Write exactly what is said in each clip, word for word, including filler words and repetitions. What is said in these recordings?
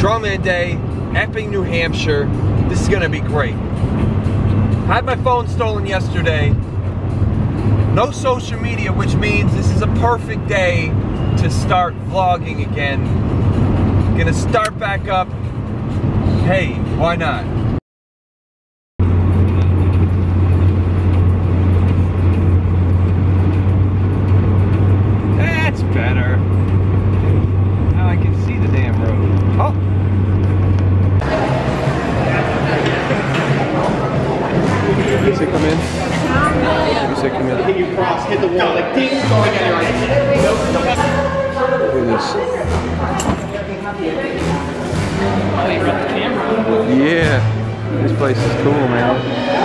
Strongman Day, Epping, New Hampshire. This is gonna be great. I had my phone stolen yesterday. No social media, which means this is a perfect day to start vlogging again. Gonna start back up. Hey, why not? That's better. Now I can see the damn road. Oh! You say come in? You say come in? Hit you cross, hit the wall, like ding, going at your right. Nope, nope. Look at this. Oh, you brought the camera. Yeah, this place is cool, man.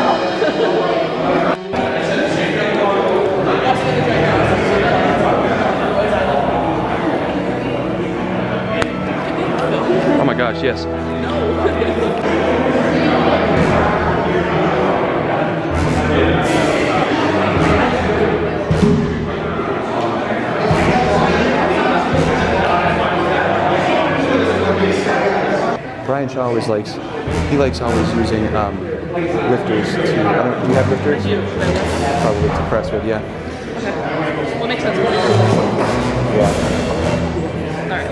Oh my gosh, yes. Brian Shaw always likes, he likes always using um, lifters to, I don't, do you have lifters? Probably to press with, yeah. Okay. Well, it makes sense. Yeah. Alright.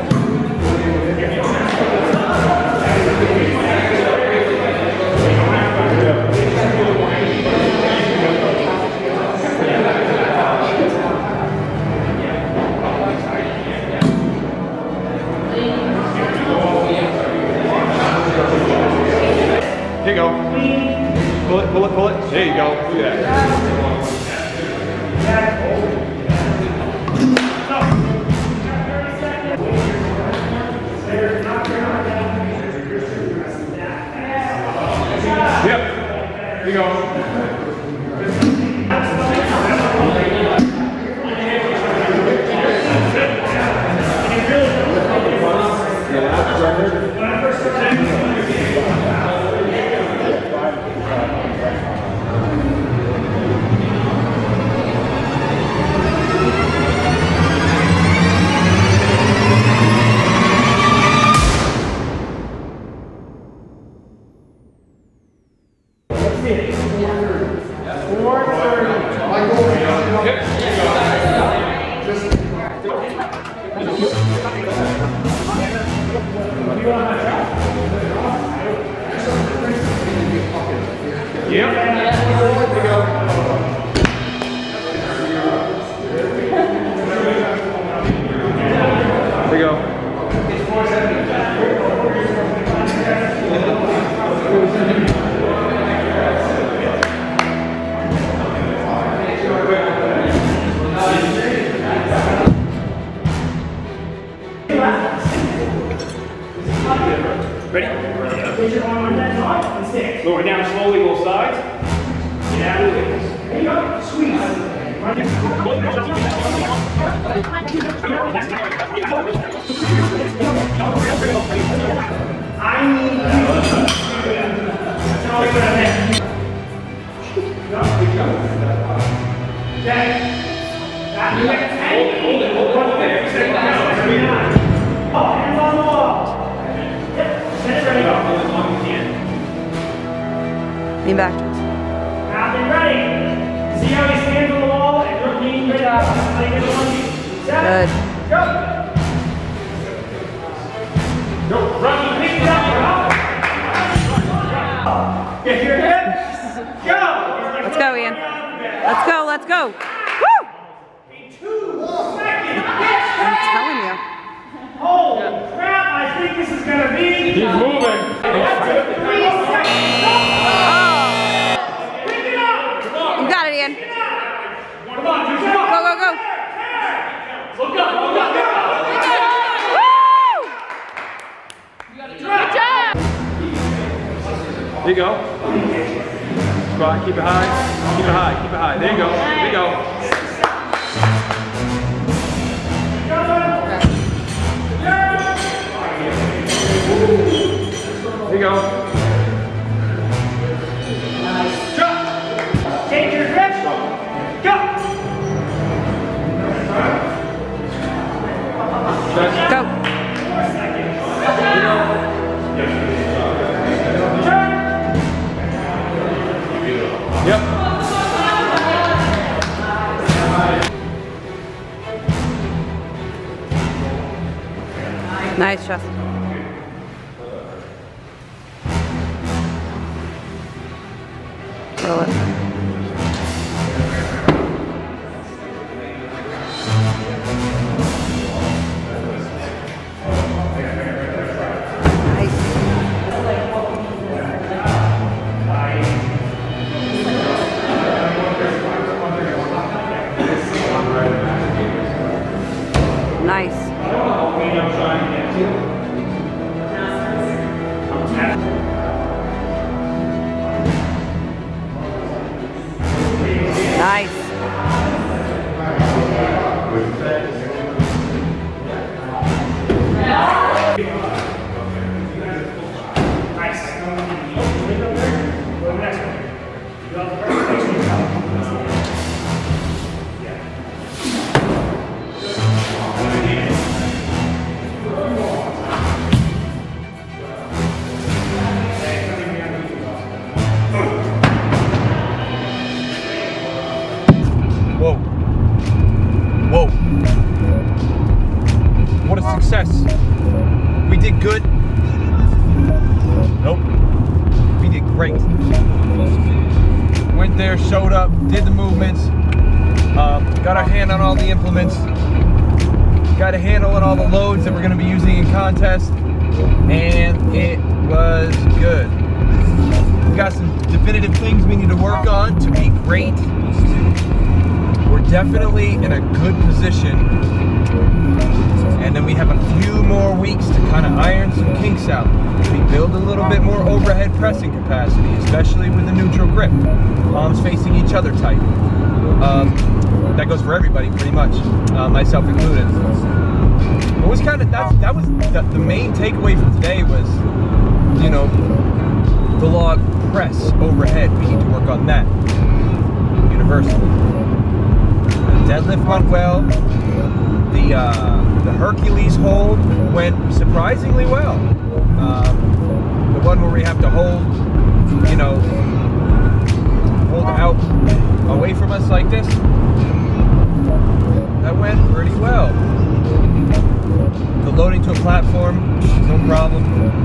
Here you go. Pull it, pull it, pull it. There you go. Look at that. Yep. Here you go. Yep. Here we go. Here we go. Ready? Lower down slowly, both sides. Get out of the way. There you go. Squeeze. I need you. That's all we're gonna make. Okay. Hold it, hold it, hold it there. Oh, hands on the wall. Yep. Set it ready. Hold it as long as you can. Lean back. Now be ready. See how he stands on the wall and you're leaning right out. Set. Good. Go. Go. Run. Pick it up. Get your hips. Go. Let's go, Ian. Let's go. Let's go. Woo! Two seconds. I'm telling you. Holy crap! I think this is gonna be. He's moving. Three seconds. Oh. Pick it up. You got it, Ian. Come on, come on. Go, go, go. Look up, look up, look up. Woo! Good job. There you go. Squat, keep it high. Keep it high, keep it high. There you go. There you go. There you go. Drop. Take your grip. Go. Go. Four seconds. Nice, Justin. Roll it. Nice. Nice. Whoa. Whoa. What a success. We did good. Nope. We did great. Went there, showed up, did the movements, um, got our hand on all the implements, got a handle on all the loads that we're going to be using in contest, and it was good. We got some definitive things we need to work on to be great. We're definitely in a good position, and then we have a few more weeks to kind of iron some kinks out. We build a little bit more overhead pressing capacity, especially with the neutral grip, palms facing each other tight. Um, that goes for everybody pretty much, uh, myself included. It was kind of that. That was the, the main takeaway from today was, you know, the log press overhead. We need to work on that universally. Deadlift went well. The uh, the Hercules hold went surprisingly well. Um, the one where we have to hold, you know, hold out away from us like this, that went pretty well. The loading to a platform, no problem.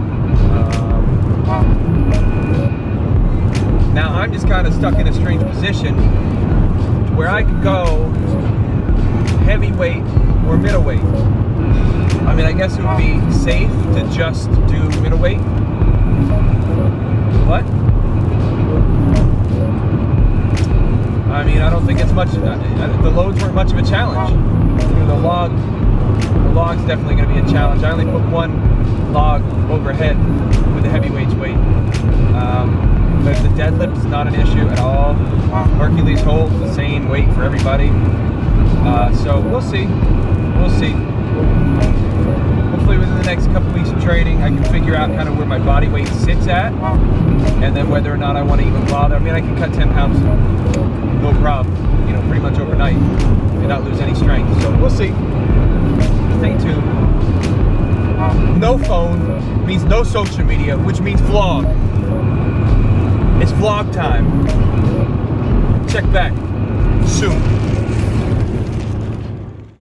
Um, now I'm just kind of stuck in a strange position where I could go heavyweight or middleweight. I mean, I guess it would be safe to just do middleweight. What? I mean, I don't think it's much, the loads weren't much of a challenge. You know, the log, the log's definitely going to be a challenge. I only put one log overhead with the heavyweights weight. Um, The, the deadlift is not an issue at all. Hercules holds the same weight for everybody. Uh, so we'll see. We'll see. Hopefully within the next couple weeks of training, I can figure out kind of where my body weight sits at, and then whether or not I want to even bother. I mean, I can cut ten pounds, no problem. You know, pretty much overnight, and not lose any strength. So we'll see. Stay tuned. No phone means no social media, which means vlog. It's vlog time. Check back soon.